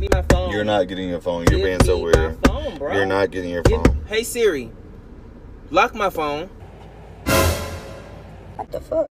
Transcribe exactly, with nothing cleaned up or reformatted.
me my phone. You're not getting your phone. You're Give being so me weird. my phone, bro. You're not getting your Give- phone. Hey Siri, lock my phone. What the fuck?